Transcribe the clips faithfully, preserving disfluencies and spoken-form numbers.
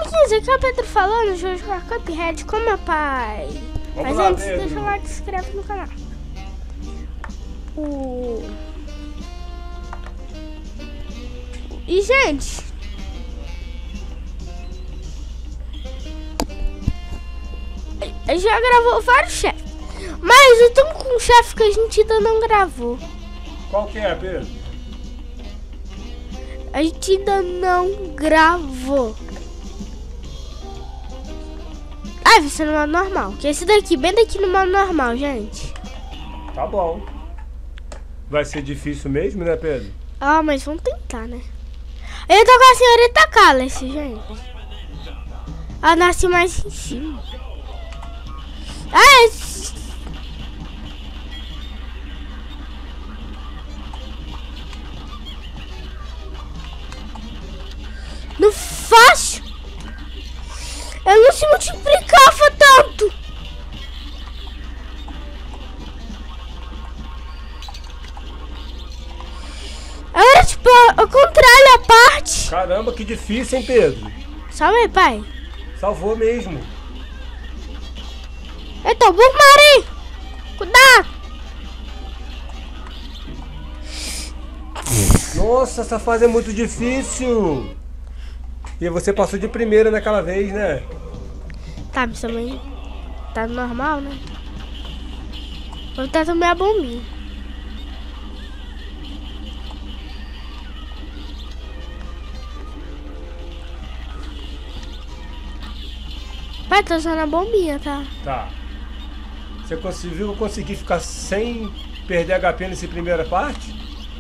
Amiguinhos, aqui é o Pedro falando, eu vou jogar Cuphead com meu pai. Vamos Mas lá, antes, Pedro. deixa o like e se inscreve no canal. O... E, gente... A gente já gravou vários chefes. Mas eu tô com um chefe que a gente ainda não gravou. Qual que é, Pedro? A gente ainda não gravou. Ah, vai ser no modo normal. Que esse daqui, bem daqui no modo normal, gente. Tá bom. Vai ser difícil mesmo, né, Pedro? Ah, mas vamos tentar, né? Eu tô com a senhorita Cálice, gente. Ela nasce mais em cima. Ah, esse... Não fácil. Eu não se multiplicava tanto. Era tipo ao contrário a parte. Caramba, que difícil, hein, Pedro? Salve, pai. Salvou mesmo. Eita, burro marinho. Cuidado. Nossa, essa fase é muito difícil. E você passou de primeira naquela vez, né? Tá, mas também tá normal, né? Vou botar também a bombinha. Pai, tô usando a bombinha, tá? Tá. Você conseguiu conseguir ficar sem perder H P nessa primeira parte?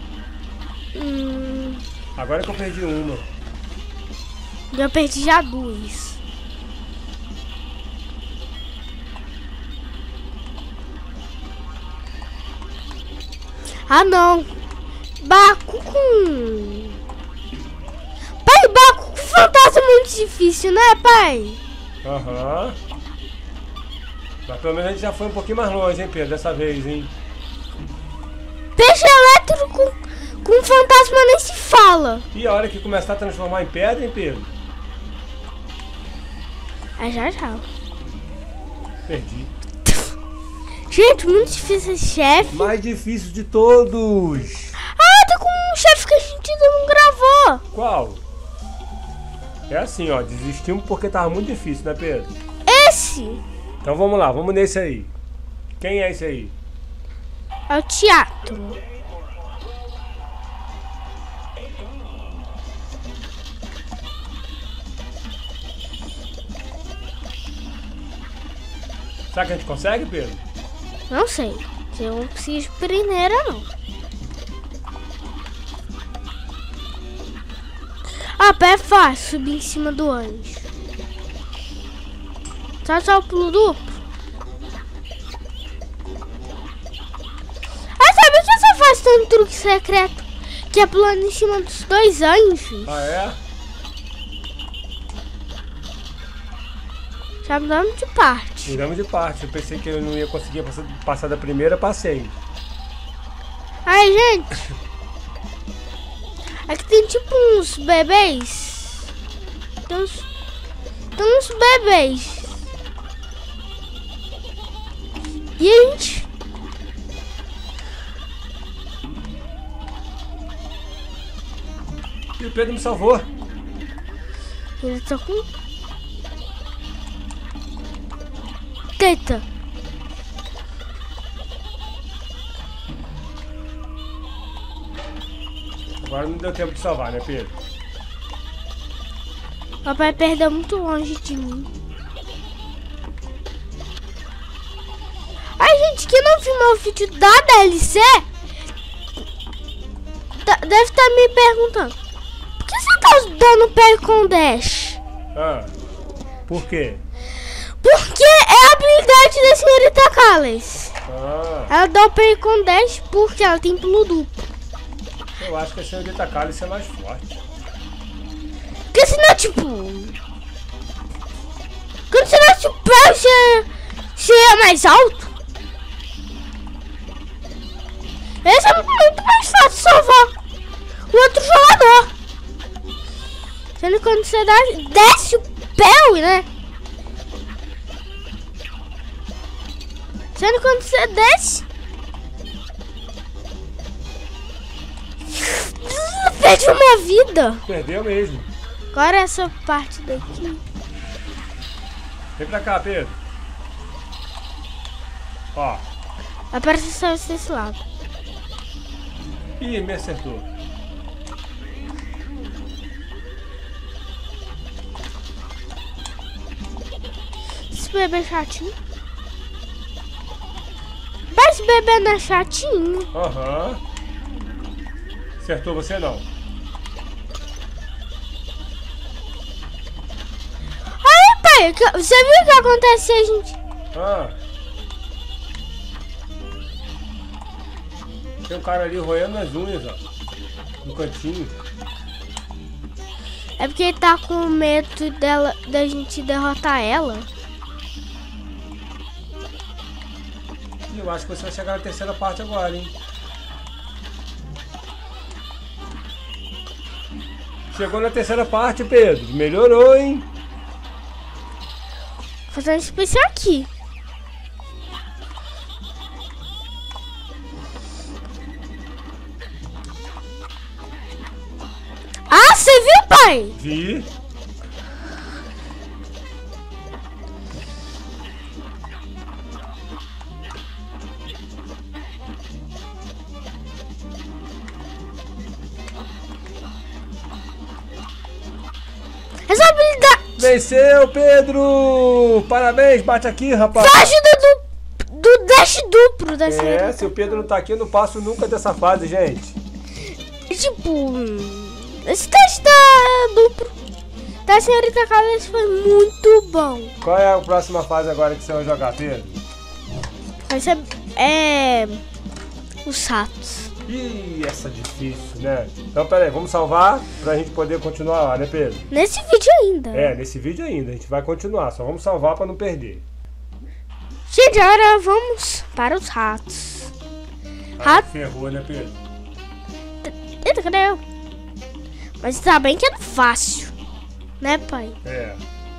Hum, Agora que eu perdi uma. eu perdi já duas. Ah, não. Baco com... Pai, Baco com fantasma é muito difícil, né, pai? Aham. Mas pelo menos a gente já foi um pouquinho mais longe, hein, Pedro, dessa vez, hein? Peixe elétrico com, com fantasma nem se fala. E a hora que começar a transformar em pedra, hein, Pedro? Ah, já, já. Perdi. Gente, muito difícil esse chefe. Mais difícil de todos. Ah, tá com um chefe que a gente ainda não gravou. Qual? É assim, ó, desistimos porque tava muito difícil, né, Pedro? Esse Então vamos lá, vamos nesse aí. Quem é esse aí? é o teatro. Será que a gente consegue, Pedro? Não sei. Eu não preciso de primeira, não. Ah, pé é fácil subir em cima do anjo. Só só o pulo duplo. Ah, sabe o que você faz tanto truque secreto? Que é pulando em cima dos dois anjos. Ah, é? Já mudamos de parte. Mudamos de parte. Eu pensei que eu não ia conseguir passar, passar da primeira, passei. Ai, gente. Aqui tem tipo uns bebês. Tem uns, tem uns bebês. Gente. E o Pedro me salvou. Ele tá com... Eita. Agora não deu tempo de salvar, né, Pedro? Papai perdeu muito longe de mim. Ai, gente, quem não viu meu vídeo da D L C tá- deve estar me perguntando: por que você tá dando pé com dash? Ah, por quê? Porque é a habilidade da senhorita Cálice. Ah, Ela dá o pé com dash porque ela tem pulo duplo. eu acho que a senhorita Cálice é mais forte. Porque senão, tipo... Quando você nasce o pé, você, você é mais alto. Esse é muito mais fácil de salvar o outro jogador. Sendo que quando você dá, desce o papel, né? Sendo quando você desce. Perde uma vida. Perdeu mesmo. Agora essa parte daqui. Vem pra cá, Pedro. Ó. Aparece só desse lado. Ih, me acertou. Esse bebê é chatinho. Mas esse bebê não é chatinho. Aham. Uhum. Acertou você não. Aí, pai, você viu o que acontece se a gente... Ah. Tem um cara ali roendo as unhas, ó. No cantinho. É porque ele tá com medo dela, da gente derrotar ela. Eu acho que você vai chegar na terceira parte agora, hein? Chegou na terceira parte, Pedro. Melhorou, hein? Vou fazer um especial aqui. Ah, você viu, pai? Vi. Essa habilidade... Venceu, Pedro! Parabéns, bate aqui, rapaz. Só ajuda do, do dash duplo da É, senhorita. se o Pedro não tá aqui, eu não passo nunca dessa fase, gente. Tipo, esse teste da duplo da senhorita Carlos foi muito bom. Qual é a próxima fase agora que você vai jogar, Pedro? Vai ser, é... os ratos. Ih, essa é difícil, né? Então, pera aí, vamos salvar pra gente poder continuar lá, né, Pedro? Nesse vídeo ainda. É, nesse vídeo ainda, a gente vai continuar, só vamos salvar pra não perder. Gente, agora vamos para os ratos. Ah, Rato... ferrou, né, Pedro? Eita, cadê eu? Mas tá bem que é fácil, né, pai? É.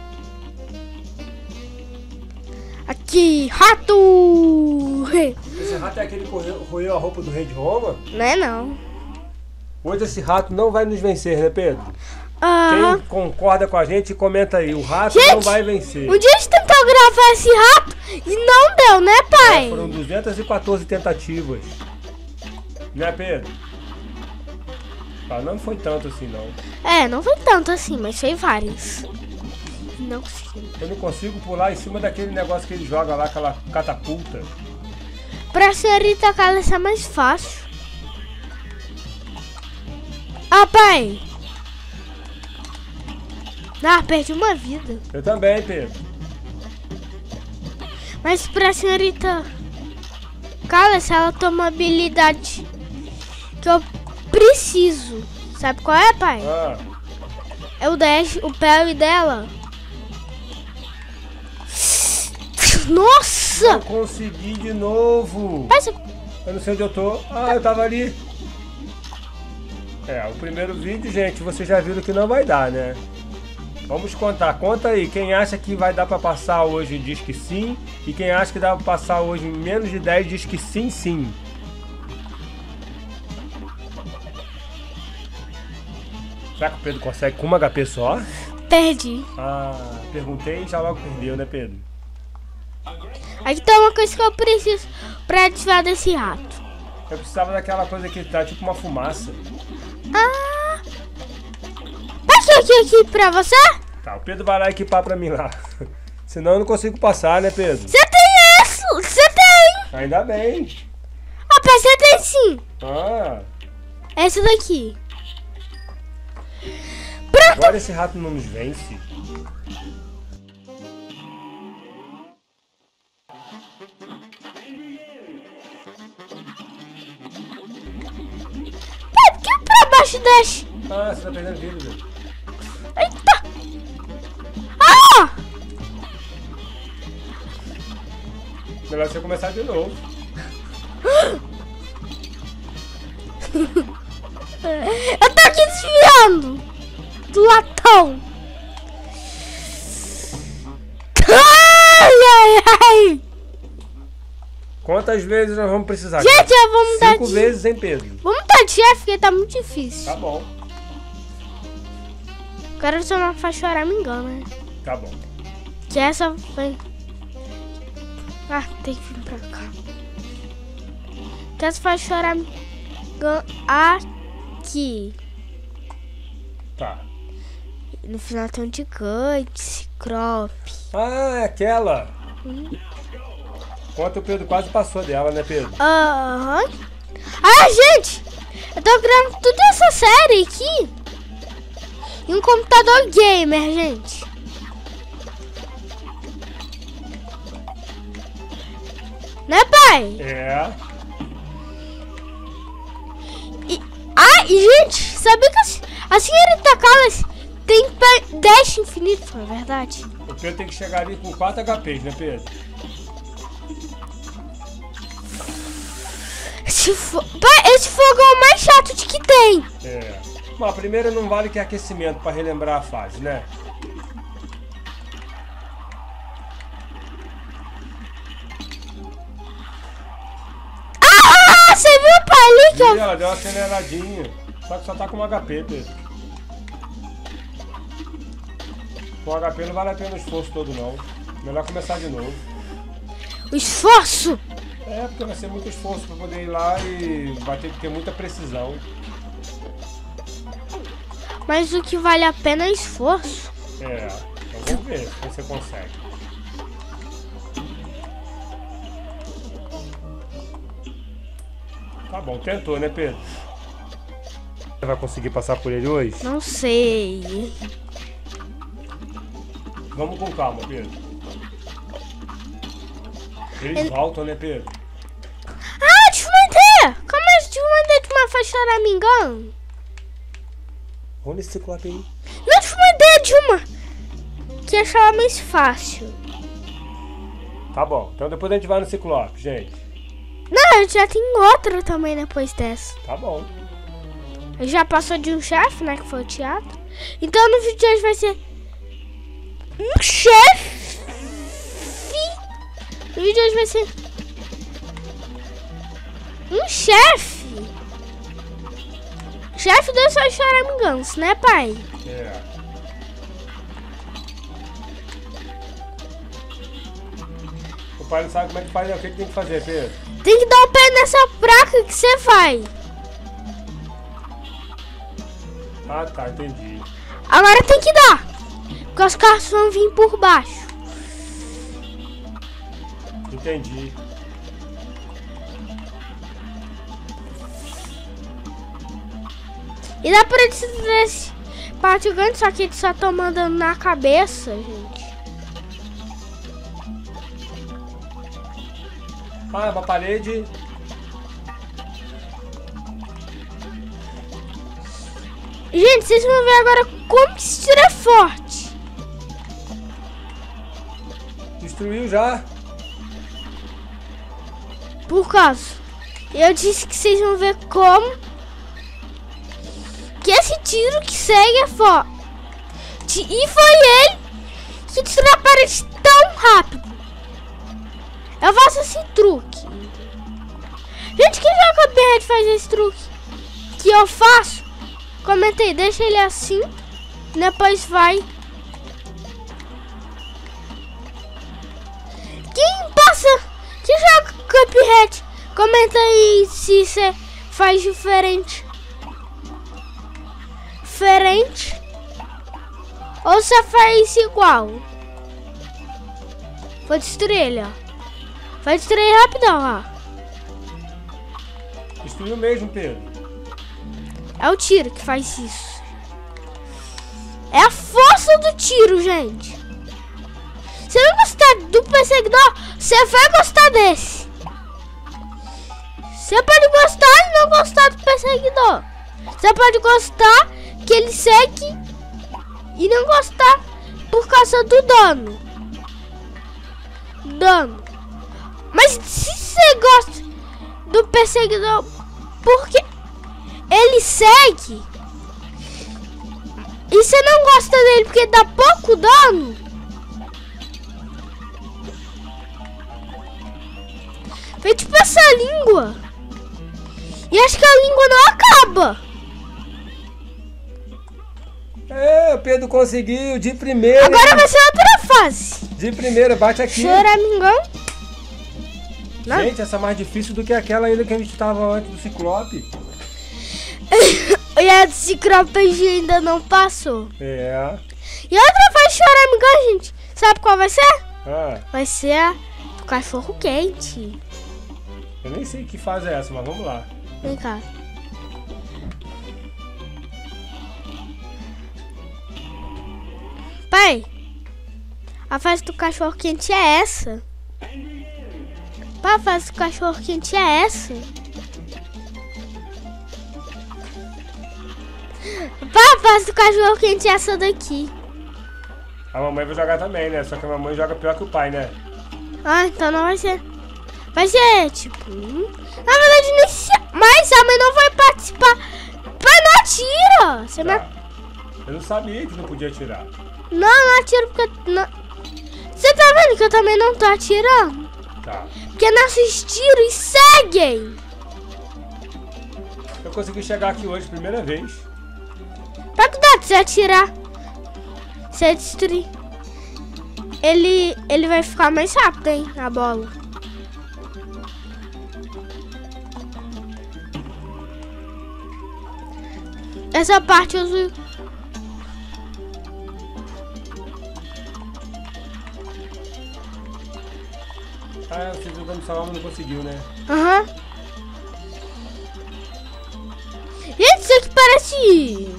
Aqui, rato! Esse rato é aquele que roeu- roeu a roupa do rei de Roma? Não é não. Hoje esse rato não vai nos vencer, né, Pedro? Ah, Quem concorda com a gente, comenta aí. O rato Gente, não vai vencer. um dia a gente tentou gravar esse rato e não deu, né, pai? Foram duzentas e quatorze tentativas. Né, Pedro? Ah, não foi tanto assim, não. É, não foi tanto assim, mas foi vários. Não consegui. Eu não consigo pular em cima daquele negócio que ele joga lá, aquela catapulta. Pra senhorita Carlos é mais fácil. Ah, pai! Ah, perdi uma vida. Eu também, Pedro. Mas pra senhorita Carlos, ela toma habilidade que eu preciso. Sabe qual é, pai? Ah, É o dash, o parry dela. Nossa! não consegui de novo. Mas, Eu não sei onde eu tô. Ah, eu tava ali. É, o primeiro vídeo, gente, vocês já viram que não vai dar, né? Vamos contar. Conta aí. Quem acha que vai dar pra passar hoje diz que sim. E quem acha que dá pra passar hoje em menos de dez diz que sim, sim. Será que o Pedro consegue com uma H P só? perdi. Ah, perguntei e já logo perdeu, né, Pedro? Aqui tá uma coisa que eu preciso pra desviar desse rato. Eu precisava daquela coisa que tá tipo uma fumaça. Ah! Aqui, aqui, aqui pra você? Tá, o Pedro vai lá equipar pra mim lá. Senão eu não consigo passar, né, Pedro? Você tem isso! Você tem! Ainda bem. Rapaz, você tem sim! Ah, Essa daqui. agora esse rato não nos vence. Pai, por que pra baixo desce? Ah, você tá perdendo vida, velho. Eita! Ah! Melhor você começar de novo. Eu tô aqui desviando do latão. Quantas vezes nós vamos precisar? Gente, cara? eu vou mudar Cinco de... vezes, hein, Pedro? Vamos mudar de chefe, porque tá muito difícil. Tá bom. Quero só não faz chorar, me engano, né? Tá bom. Que essa foi... Ah, tem que vir pra cá. Que essa faz chorar, me engano, aqui. Tá. No final tem um gigante, Ciclope. Ah, é aquela. Uhum. Conta, o Pedro quase passou dela, né, Pedro? Aham. Uhum. Ah, gente! Eu tô criando toda essa série aqui em um computador gamer, gente. Né, pai? É. E, ah, e gente, sabia que a, a senhorita Callas tem dez infinitos, não é verdade? O Pedro tem que chegar ali com quatro H Ps, né, Pedro? Esse, fo pai, esse fogo é o mais chato de que tem. É. Bom, a primeira não vale que é aquecimento pra relembrar a fase, né? Ah, você viu, pai, ali que E eu... ela deu uma aceleradinha. Só que só tá com um H P, Pedro. Com H P não vale a pena o esforço todo, não. Melhor começar de novo. O esforço. É, porque vai ser muito esforço pra poder ir lá e vai ter que ter muita precisão. Mas o que vale a pena é esforço. É, então vamos ver se você consegue. Tá bom, tentou, né, Pedro? Você vai conseguir passar por ele hoje? Não sei. Vamos com calma, Pedro. Eles Ele... voltam, né, Pedro? Ah, tive uma ideia! Como é que tive uma ideia de uma faz chorar, me engano? Vamos nesse ciclope aí. Não, tive uma ideia de uma que achava mais fácil. Tá bom, então depois a gente vai no ciclope, gente. Não, já tem outra também depois dessa. Tá bom. Já passou de um chefe, né, que foi o teatro. Então no vídeo de hoje vai ser um chefe. No vídeo de hoje vai ser um chefe. Chefe dos seus choramingãos, né, pai? É. O pai não sabe como é que faz, é o que que tem que fazer, Pedro? Tem que dar o pé nessa placa que você vai. Ah, tá, entendi. Agora tem que dar, porque os carros vão vir por baixo. Entendi. E dá pra dizer esse parte grande, só que eles só estão mandando na cabeça, gente. Ah, é uma parede. Gente, vocês vão ver agora como que esse tiro é forte. Destruiu já. Por causa, eu disse que vocês vão ver como que esse tiro que segue é forte. E foi ele que destruiu a parede tão rápido. Eu faço esse truque. Gente, quem já que o Cuphead faz esse truque que eu faço? Comenta aí, deixa ele assim. Depois vai. Quem passa? Quem joga Cuphead? Comenta aí se você faz diferente. Diferente. Ou você faz igual. Vou destruir ele, ó. Vai destruir rapidão, ó. Destruiu mesmo, Pedro. É o tiro que faz isso. É a força do tiro, gente. Se não gostar do perseguidor, você vai gostar desse. Você pode gostar e não gostar do perseguidor. Você pode gostar que ele segue e não gostar por causa do dano. Dano. Mas se você gosta do perseguidor porque ele segue e você não gosta dele porque dá pouco dano, Vem tipo essa língua. E acho que a língua não acaba. É, o Pedro conseguiu de primeira. Agora vai ser outra fase. De primeira, bate aqui. Choramingão. Gente, essa é mais difícil do que aquela ainda que a gente tava antes do Ciclope. E a do Ciclope ainda não passou. É. E outra fase de choramingão, gente. Sabe qual vai ser? Ah, Vai ser a do cachorro quente. eu nem sei que fase é essa, mas vamos lá. Vem cá. Pai, a fase do cachorro quente é essa. Pai, a fase do cachorro quente é essa. Pai, a fase do cachorro quente é essa daqui. A mamãe vai jogar também, né? Só que a mamãe joga pior que o pai, né? Ah, então não vai ser. Vai ser tipo. Na verdade, nem se. Mas a mãe não vai participar. Pai, não atira! Você não. Tá. Eu não sabia que não podia atirar. Não, não atiro porque. Não... Você tá vendo que eu também não tô atirando? Tá. Porque nossos tiros seguem. Eu consegui chegar aqui hoje, primeira vez. Pra cuidado, se atirar. Se destruir. Ele, ele vai ficar mais rápido, hein? A bola. Essa parte eu uso. Ah, você jogando sua alma não conseguiu, né? Aham. Gente, isso aqui parece.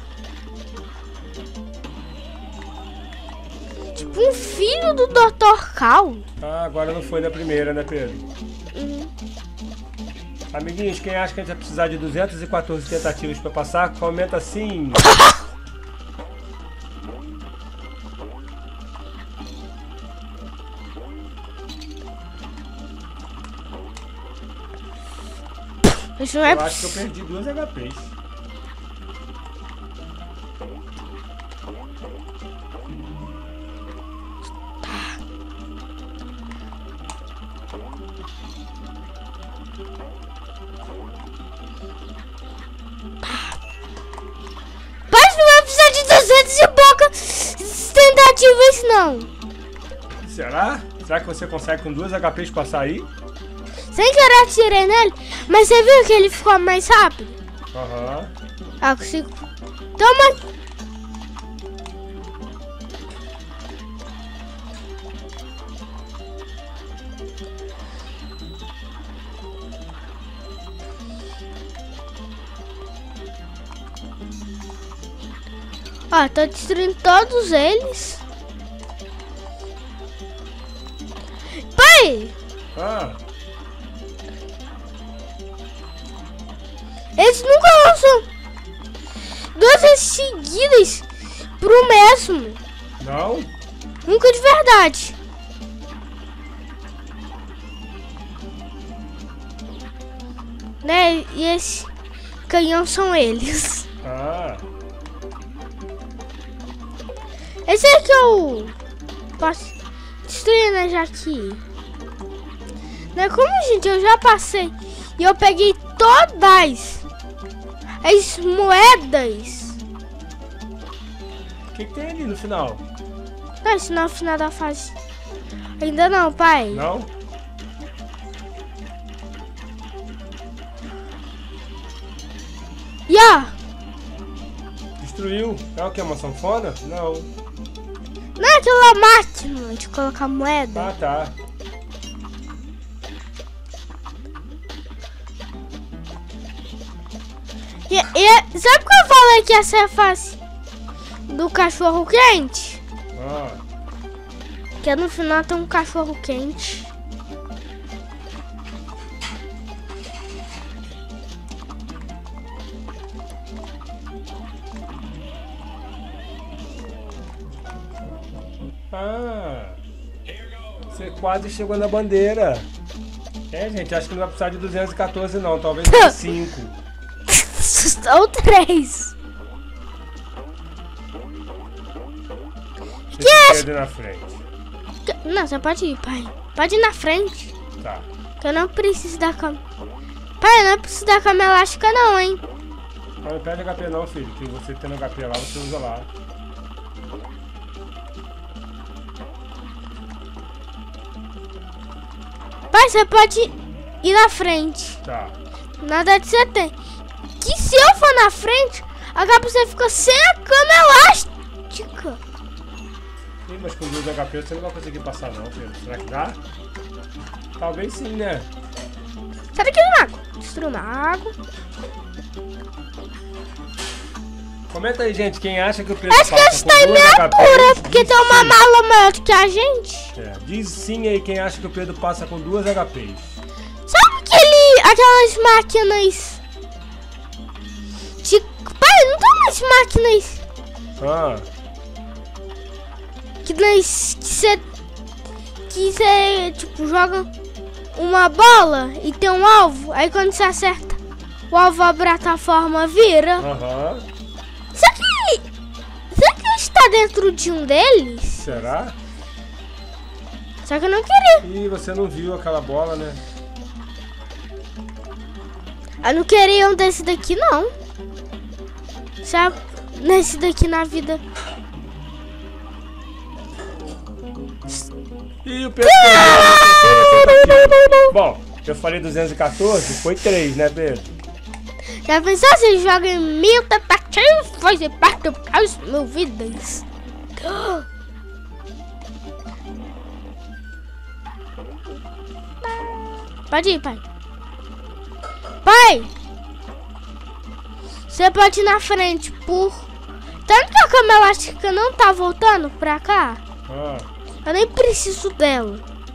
Tipo um filho do doutor Cal. Ah, agora não foi na primeira, né, Pedro? Uhum. Amiguinhos, quem acha que a gente vai precisar de duzentas e quatorze tentativas pra passar, comenta assim. Isso não é Eu acho que eu perdi duas H Ps. Mas não vai precisar de duzentas e poucas tentativas, não. Será? Será que você consegue com duas H Ps passar aí? Sem querer atirei nele, mas você viu que ele ficou mais rápido? Aham. Ah, consigo. Toma. Ó, tô destruindo todos eles. Pai! Ah, Eles nunca lançam duas vezes seguidas pro mesmo. não? Nunca de verdade. Né? E esse canhão são eles. Ah, Esse aqui eu posso destruir, né? Já que... Né? Como, gente, eu já passei e eu peguei todas as moedas. o que, que tem ali no final? Não, isso não é o final da fase. Ainda não, pai. Não? E ó, Destruiu. É o que? Uma sanfona? Não. não é aquela máquina de colocar moeda. Ah, tá. E, e sabe que eu falei que essa é a fase do cachorro quente? Ah, Que no final tem um cachorro quente. ah. Você quase chegou na bandeira. É, gente, acho que não vai precisar de duzentos e quatorze não, talvez de cinco. Ou três. Deixa eu perder na frente. Não, você pode ir, pai. Pode ir na frente. Tá. Que eu não preciso da cama. Pai, eu não preciso da cama elástica não, hein? Não perde H P não, filho. Que você tendo H P lá, você usa lá. Pai, você pode ir na frente. Tá. Nada de você tem. Que se eu for na frente, acaba você fica sem a cama elástica. Sim, mas com dois H P você não vai conseguir passar não, filho. Será que dá? Talvez sim, né? Sai daqui do mago. Destrua o mago. Comenta aí, gente, quem acha que o Pedro Acho que passa esse com tá em dois meia H P. altura, porque Diz tem uma sim. mala maior do que a gente. É, diz sim aí quem acha que o Pedro passa com duas H Ps. Sabe aquele, aquelas máquinas de... Pai, não tem umas máquinas Ah, que nós... Que você... Que você, tipo, joga uma bola e tem um alvo. Aí quando você acerta, o alvo a plataforma vira. aham. Será que... Será que está dentro de um deles? Será? Só que eu não queria. Ih, você não viu aquela bola, né? Eu não queria um desse daqui, não. Sabe? Nesse daqui na vida. Ih, o Pedro perdeu a terceira tentativa. Bom, eu falei duzentos e quatorze, foi três, né, Pedro? Já pensou se ele joga em mil tentativas? Fazer parte do caos mil vidas. Pode ir, pai. Pai! Você pode ir na frente por... Tanto que a cama elástica não tá voltando pra cá. Ah, Eu nem preciso dela.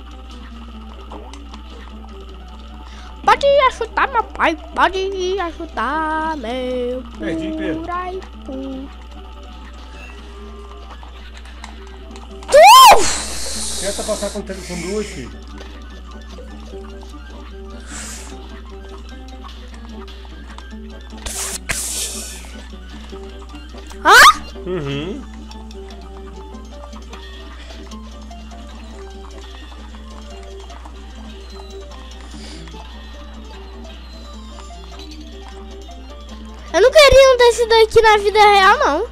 Pode ir ajudar meu pai. Pode ir ajudar meu Perdi, Pedro. pai. Tu! tenta passar com, com duas, filho. Hã? Uhum. Eu não queria um desse daqui na vida real, não.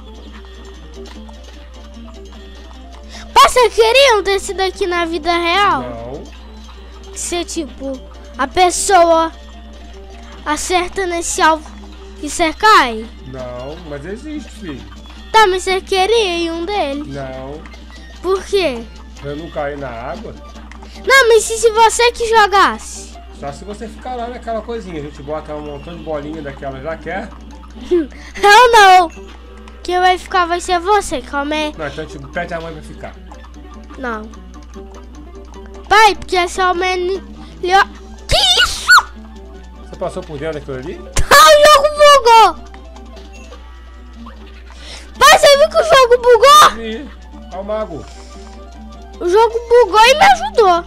Você queria um desse daqui na vida real? Não. Ser tipo, a pessoa acerta nesse alvo e você cai? Não, mas existe, filho. Tá, mas você queria em um deles. Não. Por quê? Eu não caí na água. Não, mas e se você que jogasse? Só se você ficar lá naquela coisinha. A gente bota um montão de bolinha daquelas lá, quer? Eu não. Quem vai ficar vai ser você, calma aí. Não, então a gente pede a mãe pra ficar. Não. Pai, porque esse é o melhor... Que isso? Você passou por dentro daquilo ali? Ah, o jogo bugou. Pai, você viu que o jogo bugou? Ih, olha o mago. O jogo bugou e me ajudou.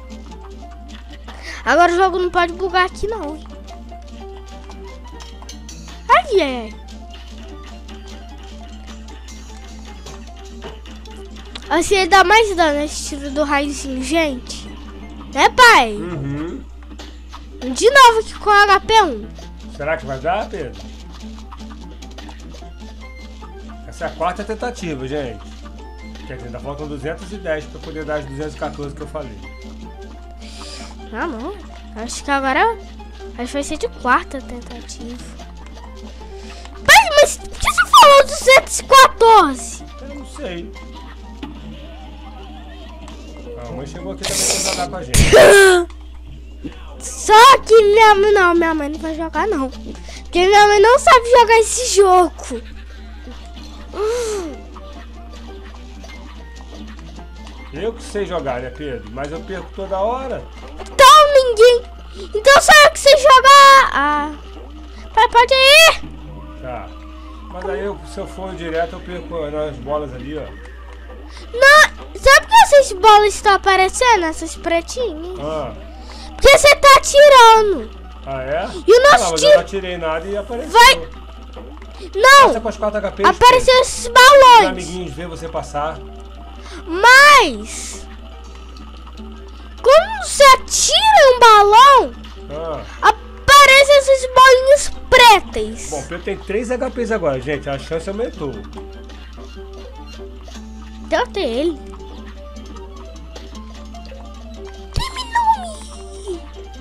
Agora o jogo não pode bugar aqui, não. Ai, ai. Assim ele dá mais dano esse tiro do raiozinho, gente. Né, pai? Uhum. De novo aqui com H P um. Será que vai dar, Pedro? Essa é a quarta tentativa, gente. Quer dizer, ainda faltam duzentos e dez pra poder dar as duzentos e quatorze que eu falei. Ah, não. Acho que agora... Acho que vai ser de quarta tentativa. Pai, mas por que você falou duzentos e quatorze? Eu não sei. A mãe chegou aqui também pra jogar com a gente. Só que minha mãe... Não, minha mãe não vai jogar, não. Porque minha mãe não sabe jogar esse jogo. Eu que sei jogar, né, Pedro? Mas eu perco toda hora. Então ninguém... Então só eu que sei jogar. Ah. Pai, pode ir. Tá. Mas aí, eu, se eu for direto, eu perco nas bolas ali, ó. Não, sabe que essas bolas estão aparecendo? Essas pretinhas? Ah, Porque você tá atirando. ah é? E o nosso ah, não, mas tiro- eu não atirei nada e apareceu. Vai- Não, Passa com as quatro H Ps. apareceu esses Os balões. amiguinhos vê você passar. Mas... Como você atira um balão, Ah. aparecem essas bolinhas pretas. Bom, o Pedro tem três H Ps agora, gente. A chance aumentou. Delta ele. Terminou-me.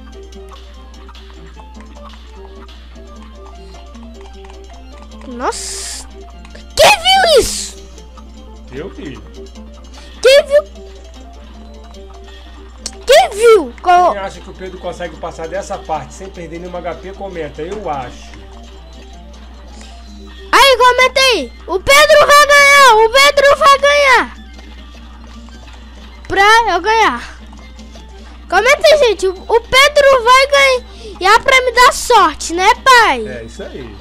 Nossa. Quem viu isso? Eu vi. Quem viu? Quem viu? Qual... Quem acha que o Pedro consegue passar dessa parte sem perder nenhum H P, comenta. Eu acho. Aí, comenta aí. O Pedro vai ganhar. O Pedro vai ganhar. Pra eu ganhar. Comenta aí, gente. O o Pedro vai ganhar pra me dar sorte, né, pai? É, isso aí.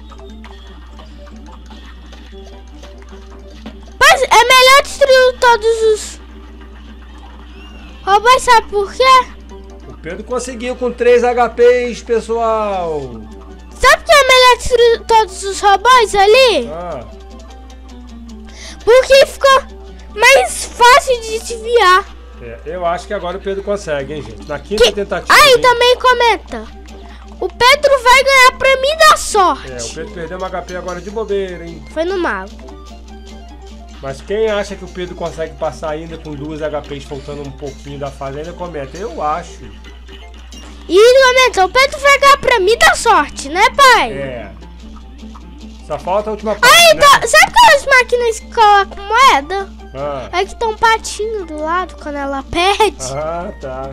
Mas é melhor destruir todos os robôs, sabe por quê? O Pedro conseguiu com três H Ps, pessoal. Sabe por que é melhor destruir todos os robôs ali? Ah, Porque ficou mais fácil de desviar. é, eu acho que agora o Pedro consegue, hein, gente. Na quinta Que... tentativa. Aí hein? também comenta. O Pedro vai ganhar pra mim dar sorte. É, o Pedro perdeu um H P agora de bobeira, hein. Foi no mago. Mas quem acha que o Pedro consegue passar ainda com duas H Ps faltando um pouquinho da fase, ainda comenta. Eu acho. E comenta, o Pedro vai ganhar pra mim dar sorte, né, pai? É. Só falta a última parte, Aí, né? tá, sabe aquelas máquinas que colocam moeda? Ah, É que tem um patinho do lado quando ela perde. ah, tá.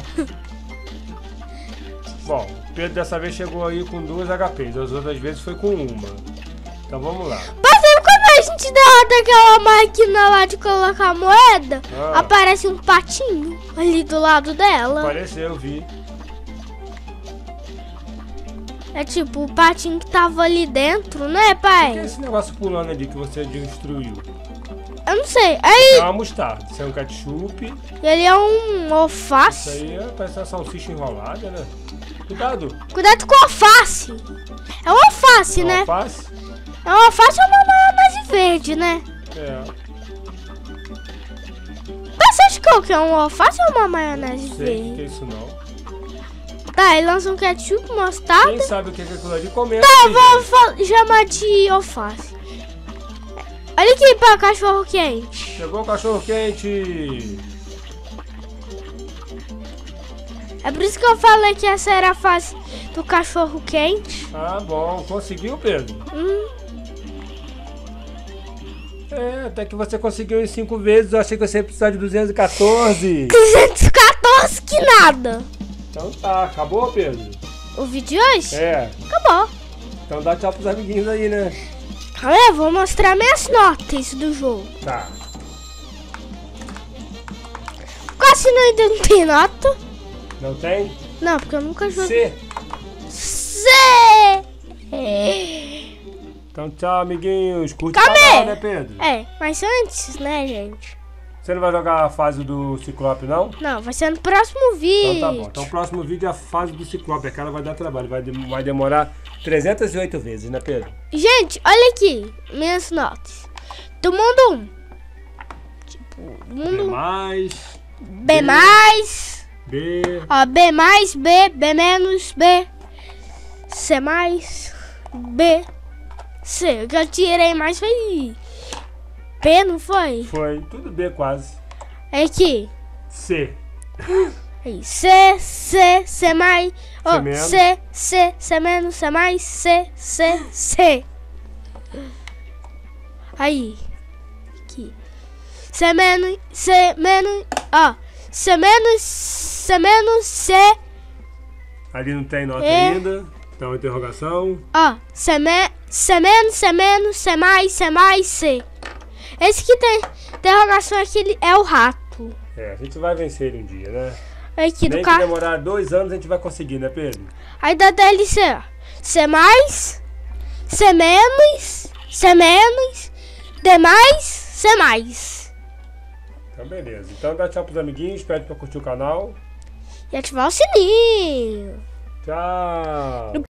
Bom, o Pedro dessa vez chegou aí com duas H Ps. As outras vezes foi com uma. Então vamos lá. Mas sempre quando a gente derrota aquela máquina lá de colocar moeda, Ah. aparece um patinho ali do lado dela. Apareceu, eu vi. É tipo o patinho que tava ali dentro, né, O que é pai? esse negócio pulando ali que você destruiu? Eu não sei. Aí É uma mostarda. Isso é um ketchup. ele é um Isso alface. aí é, parece uma salsicha enrolada, né? Cuidado. Cuidado com o alface. É um alface, Uma né? alface. É um alface ou uma maionese verde, né? É. Você acha que é o que? É um alface ou uma maionese Não sei o que é verde? isso não. Tá, ele lança um ketchup, mostarda. Quem sabe o que é aquilo ali, comenta. Tá, eu aí, vou gente. fa- chamar de alface. Olha aqui para cachorro quente. Chegou o cachorro quente. É por isso que eu falei que essa era a fase do cachorro quente. Ah, bom. Conseguiu, Pedro? Hum, É, até que você conseguiu em cinco vezes. Eu achei que você ia precisar de duzentos e quatorze. duzentos e quatorze que nada. Então tá, acabou, Pedro? O vídeo de hoje? É. Acabou. Então dá tchau pros amiguinhos aí, né? Calma aí, eu vou mostrar minhas notas do jogo. Tá. Quase não tem nota. Não tem? Não, porque eu nunca joguei. C. C. Então tchau, amiguinhos. Curte Calma o canal, aí. né, Pedro? É, mas antes, né, gente? Você não vai jogar a fase do Ciclope, não? Não, vai ser no próximo vídeo. Então tá bom. Então o próximo vídeo é a fase do Ciclope. Aquela vai dar trabalho. Vai, dem- vai demorar trezentas e oito vezes, né, Pedro? Gente, olha aqui, minhas notas. Do mundo um. Tipo, do B mundo mais, B mais, B, ó, B mais, B, B menos, B, C mais, B, C. O que eu tirei mais foi P, não foi? foi tudo B quase. É aqui. C. Aí, C, C, C mais, ó, menos. C, C, C menos, C mais, C, C, C. Aí, aqui. C menos, C menos, ó, C menos, C menos, C, Ali não tem nota É. ainda. Então interrogação. ó, C, me, C menos, C menos, C mais, C mais, C. Esse que tem interrogação aqui é o rato. É, a gente vai vencer ele um dia, né? Aqui do Nem que carro. demorar dois anos a gente vai conseguir, né, Pedro? Aí da D L C, ó. C mais, C menos, C menos, D mais, C mais. Então beleza. Então dá tchau pros amiguinhos, pede pra curtir o canal. E ativar o sininho. Tchau!